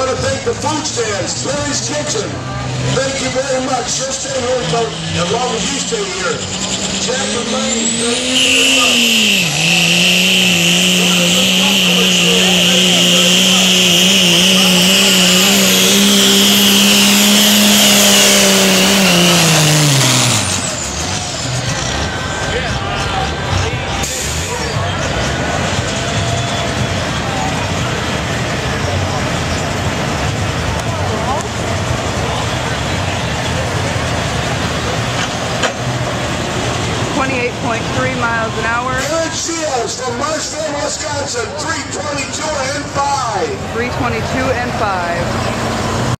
want to thank the food stands, Billy's Kitchen. Thank you very much. You'll stay here for as long as you stay here. Jack and Lane, thank you very much. Miles an hour. Garrett Shields from Marshville, Wisconsin, 322 and 5. 322 and 5.